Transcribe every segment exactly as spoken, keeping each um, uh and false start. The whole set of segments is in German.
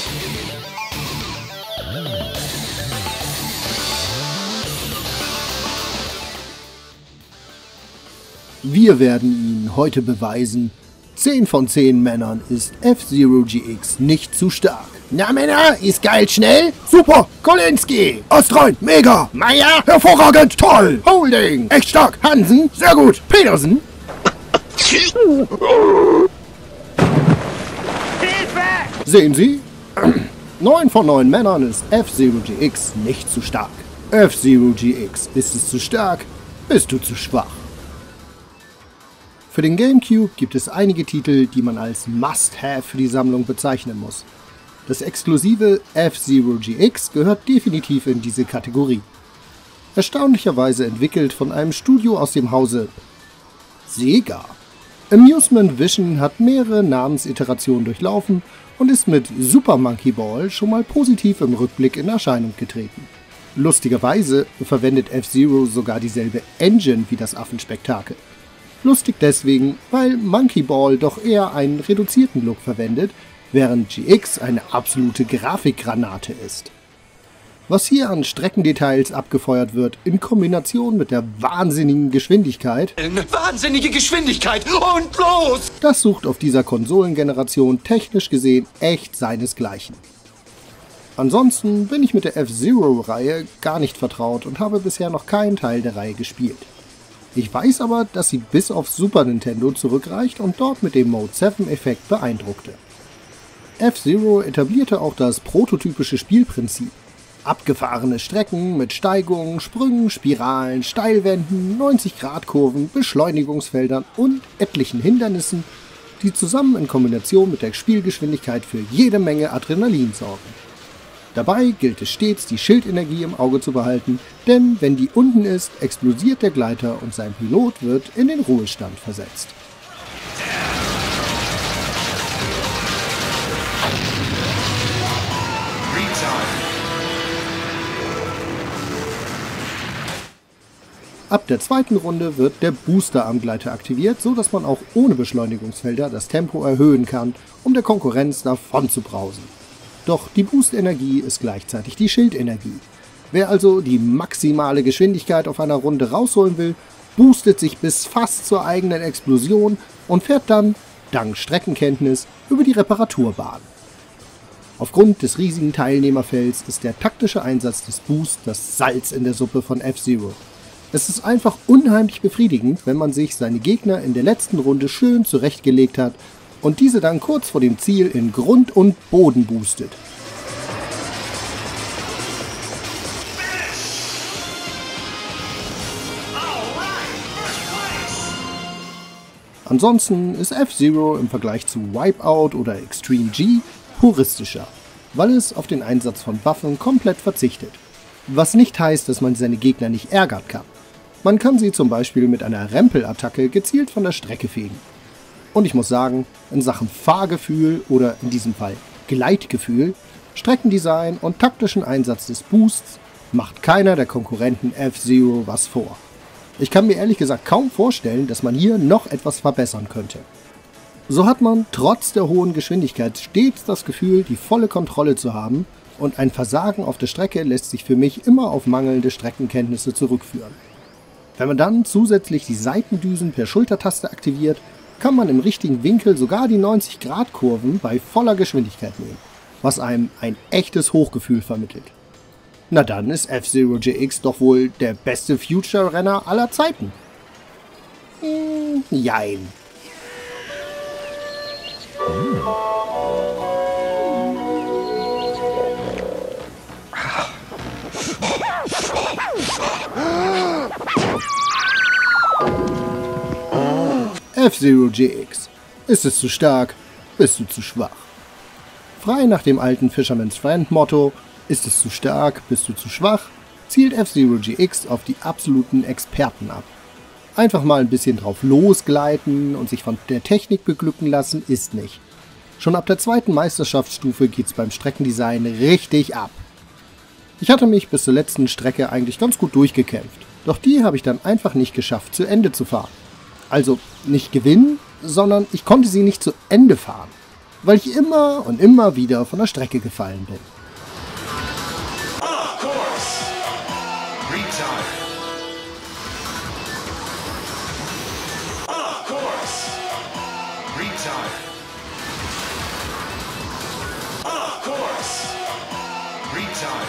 Wir werden Ihnen heute beweisen, zehn von zehn Männern ist F-Zero G X nicht zu stark. Na Männer, ist geil schnell? Super, Kolinski, Ostrein, mega, Meier, hervorragend, toll, Holding, echt stark, Hansen, sehr gut, Petersen. Sehen Sie? neun von neun Männern ist F-Zero G X nicht zu stark. F-Zero G X, ist es zu stark, bist du zu schwach. Für den GameCube gibt es einige Titel, die man als Must-Have für die Sammlung bezeichnen muss. Das exklusive F-Zero G X gehört definitiv in diese Kategorie. Erstaunlicherweise entwickelt von einem Studio aus dem Hause Sega. Amusement Vision hat mehrere Namensiterationen durchlaufen und ist mit Super Monkey Ball schon mal positiv im Rückblick in Erscheinung getreten. Lustigerweise verwendet F-Zero sogar dieselbe Engine wie das Affenspektakel. Lustig deswegen, weil Monkey Ball doch eher einen reduzierten Look verwendet, während G X eine absolute Grafikgranate ist. Was hier an Streckendetails abgefeuert wird, in Kombination mit der wahnsinnigen Geschwindigkeit, Eine wahnsinnige Geschwindigkeit und los! das sucht auf dieser Konsolengeneration technisch gesehen echt seinesgleichen. Ansonsten bin ich mit der F-Zero-Reihe gar nicht vertraut und habe bisher noch keinen Teil der Reihe gespielt. Ich weiß aber, dass sie bis auf Super Nintendo zurückreicht und dort mit dem Mode sieben-Effekt beeindruckte. F-Zero etablierte auch das prototypische Spielprinzip. Abgefahrene Strecken mit Steigungen, Sprüngen, Spiralen, Steilwänden, neunzig Grad Kurven, Beschleunigungsfeldern und etlichen Hindernissen, die zusammen in Kombination mit der Spielgeschwindigkeit für jede Menge Adrenalin sorgen. Dabei gilt es stets, die Schildenergie im Auge zu behalten, denn wenn die unten ist, explodiert der Gleiter und sein Pilot wird in den Ruhestand versetzt. Ab der zweiten Runde wird der Booster am Gleiter aktiviert, so dass man auch ohne Beschleunigungsfelder das Tempo erhöhen kann, um der Konkurrenz davon zu brausen. Doch die Boost-Energie ist gleichzeitig die Schildenergie. Wer also die maximale Geschwindigkeit auf einer Runde rausholen will, boostet sich bis fast zur eigenen Explosion und fährt dann, dank Streckenkenntnis, über die Reparaturbahn. Aufgrund des riesigen Teilnehmerfelds ist der taktische Einsatz des Boosts das Salz in der Suppe von F-Zero. Es ist einfach unheimlich befriedigend, wenn man sich seine Gegner in der letzten Runde schön zurechtgelegt hat und diese dann kurz vor dem Ziel in Grund und Boden boostet. Ansonsten ist F-Zero im Vergleich zu Wipeout oder Extreme G puristischer, weil es auf den Einsatz von Waffen komplett verzichtet. Was nicht heißt, dass man seine Gegner nicht ärgern kann. Man kann sie zum Beispiel mit einer Rempelattacke gezielt von der Strecke fegen. Und ich muss sagen, in Sachen Fahrgefühl oder in diesem Fall Gleitgefühl, Streckendesign und taktischen Einsatz des Boosts macht keiner der Konkurrenten F-Zero was vor. Ich kann mir ehrlich gesagt kaum vorstellen, dass man hier noch etwas verbessern könnte. So hat man trotz der hohen Geschwindigkeit stets das Gefühl, die volle Kontrolle zu haben, und ein Versagen auf der Strecke lässt sich für mich immer auf mangelnde Streckenkenntnisse zurückführen. Wenn man dann zusätzlich die Seitendüsen per Schultertaste aktiviert, kann man im richtigen Winkel sogar die neunzig Grad Kurven bei voller Geschwindigkeit nehmen, was einem ein echtes Hochgefühl vermittelt. Na dann ist F-Zero G X doch wohl der beste Future-Renner aller Zeiten. Hm, jein. Hm. F-Zero G X. Ist es zu stark, bist du zu schwach. Frei nach dem alten Fisherman's Friend Motto, ist es zu stark, bist du zu schwach, zielt F-Zero G X auf die absoluten Experten ab. Einfach mal ein bisschen drauf losgleiten und sich von der Technik beglücken lassen ist nicht. Schon ab der zweiten Meisterschaftsstufe geht's beim Streckendesign richtig ab. Ich hatte mich bis zur letzten Strecke eigentlich ganz gut durchgekämpft, doch die habe ich dann einfach nicht geschafft, zu Ende zu fahren. Also nicht gewinnen, sondern ich konnte sie nicht zu Ende fahren. weil ich immer und immer wieder von der Strecke gefallen bin. Of course. Retire. Of course. Retire. Of course. Retire.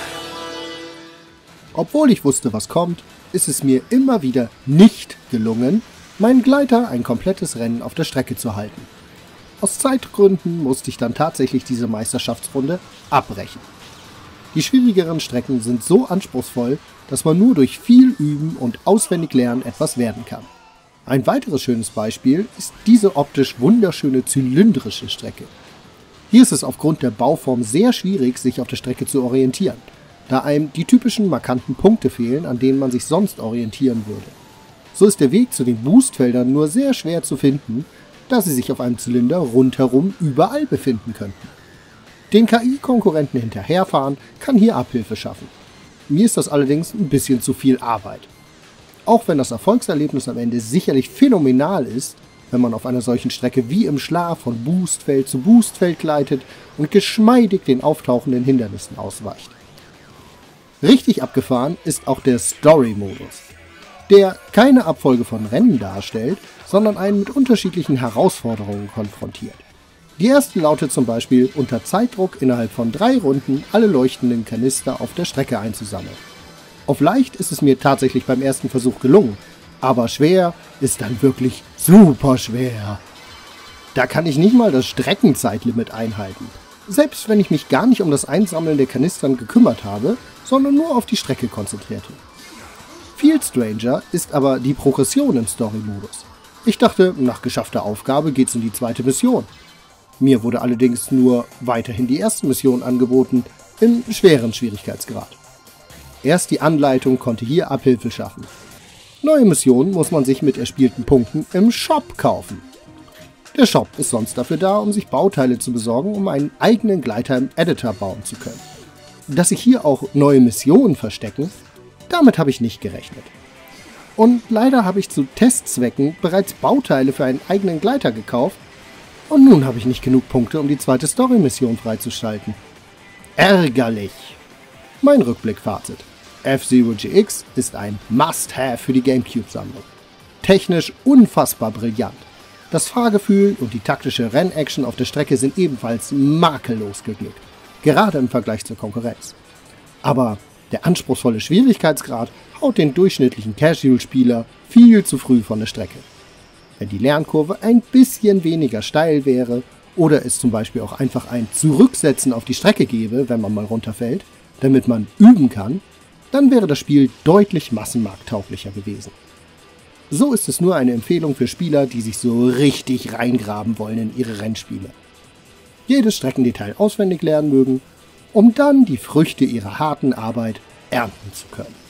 Obwohl ich wusste, was kommt, ist es mir immer wieder nicht gelungen, meinen Gleiter ein komplettes Rennen auf der Strecke zu halten. Aus Zeitgründen musste ich dann tatsächlich diese Meisterschaftsrunde abbrechen. Die schwierigeren Strecken sind so anspruchsvoll, dass man nur durch viel Üben und auswendig lernen etwas werden kann. Ein weiteres schönes Beispiel ist diese optisch wunderschöne zylindrische Strecke. Hier ist es aufgrund der Bauform sehr schwierig, sich auf der Strecke zu orientieren, da einem die typischen markanten Punkte fehlen, an denen man sich sonst orientieren würde. So ist der Weg zu den Boostfeldern nur sehr schwer zu finden, da sie sich auf einem Zylinder rundherum überall befinden könnten. Den K I-Konkurrenten hinterherfahren kann hier Abhilfe schaffen. Mir ist das allerdings ein bisschen zu viel Arbeit. Auch wenn das Erfolgserlebnis am Ende sicherlich phänomenal ist, wenn man auf einer solchen Strecke wie im Schlaf von Boostfeld zu Boostfeld gleitet und geschmeidig den auftauchenden Hindernissen ausweicht. Richtig abgefahren ist auch der Story-Modus, der keine Abfolge von Rennen darstellt, sondern einen mit unterschiedlichen Herausforderungen konfrontiert. Die erste lautet zum Beispiel, unter Zeitdruck innerhalb von drei Runden alle leuchtenden Kanister auf der Strecke einzusammeln. Auf leicht ist es mir tatsächlich beim ersten Versuch gelungen, aber schwer ist dann wirklich super schwer. Da kann ich nicht mal das Streckenzeitlimit einhalten, selbst wenn ich mich gar nicht um das Einsammeln der Kanistern gekümmert habe, sondern nur auf die Strecke konzentrierte. Viel stranger ist aber die Progression im Story-Modus. Ich dachte, nach geschaffter Aufgabe geht's in die zweite Mission. Mir wurde allerdings nur weiterhin die erste Mission angeboten, im schweren Schwierigkeitsgrad. Erst die Anleitung konnte hier Abhilfe schaffen. Neue Missionen muss man sich mit erspielten Punkten im Shop kaufen. Der Shop ist sonst dafür da, um sich Bauteile zu besorgen, um einen eigenen Gleiter im Editor bauen zu können. Dass sich hier auch neue Missionen verstecken, damit habe ich nicht gerechnet. Und leider habe ich zu Testzwecken bereits Bauteile für einen eigenen Gleiter gekauft und nun habe ich nicht genug Punkte, um die zweite Story-Mission freizuschalten. Ärgerlich! Mein Rückblick-Fazit. F-Zero G X ist ein Must-Have für die Gamecube-Sammlung. Technisch unfassbar brillant. Das Fahrgefühl und die taktische Rennaction auf der Strecke sind ebenfalls makellos geglückt, gerade im Vergleich zur Konkurrenz. Aber der anspruchsvolle Schwierigkeitsgrad haut den durchschnittlichen Casual-Spieler viel zu früh von der Strecke. Wenn die Lernkurve ein bisschen weniger steil wäre oder es zum Beispiel auch einfach ein Zurücksetzen auf die Strecke gäbe, wenn man mal runterfällt, damit man üben kann, dann wäre das Spiel deutlich massenmarkttauglicher gewesen. So ist es nur eine Empfehlung für Spieler, die sich so richtig reingraben wollen in ihre Rennspiele. Jedes Streckendetail auswendig lernen mögen, um dann die Früchte ihrer harten Arbeit ernten zu können.